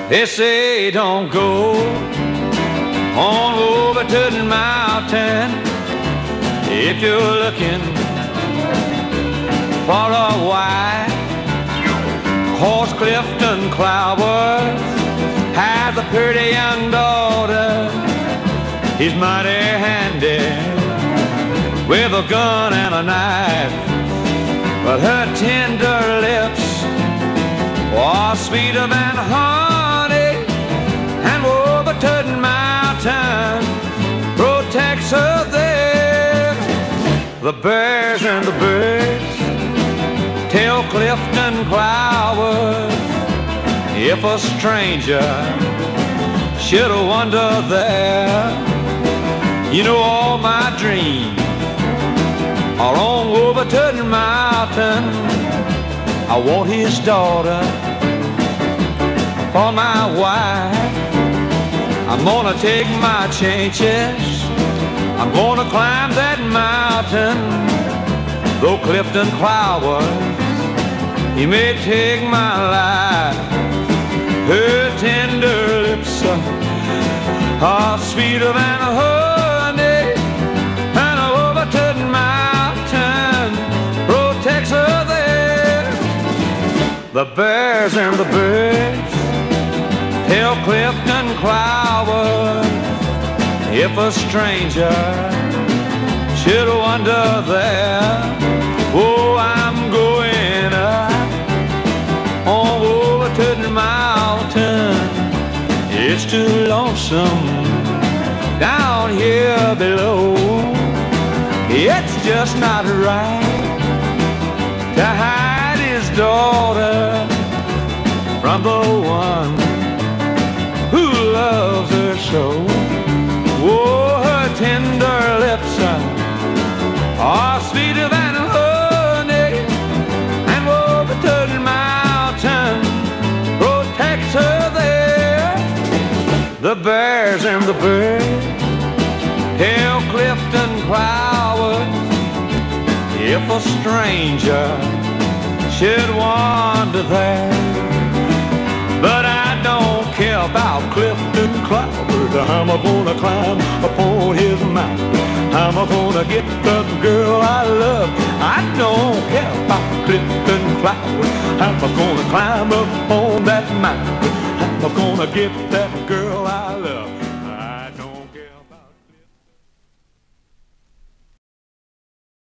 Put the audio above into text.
They say don't go on over to the mountain if you're looking for a wife. 'Cause Clifton Cloward has a pretty young daughter. He's mighty handy with a gun and a knife, but her tender lips are sweeter than honey, and Wolverton Mountain protects her there. The bears and the birds tell Clifton Cloward if a stranger should wander there. You know all my dreams are on Wolverton Mountain. I want his daughter for my wife. I'm gonna take my chances. I'm gonna climb that mountain. Though Clifton Cloward, he may take my life. Her tender lips are sweeter than honey, and Wolverton Mountain protects her there. The bears and the birds tell Clifton Cloward if a stranger should wander there. Oh, I'm going up on Wolverton Mountain. It's too lonesome down here below. It's just not right to hide his daughter from the one who loves her so. Oh, her tender lips are sweeter than honey, and Wolverton Mountain protects her there. The bears and the birds tell Clifton Cloward if a stranger should wander there. But I don't care about Clifton Cloward. I'm gonna climb upon his mountain. I'm gonna get the girl I love. I don't care about Clifton Cloward. I'm gonna climb up on that mountain. I'm gonna get that